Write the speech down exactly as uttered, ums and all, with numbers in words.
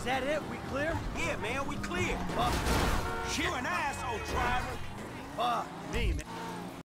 that it? We clear? Yeah, man, we clear. Fuck. You're an asshole, driver. Fuck me, man.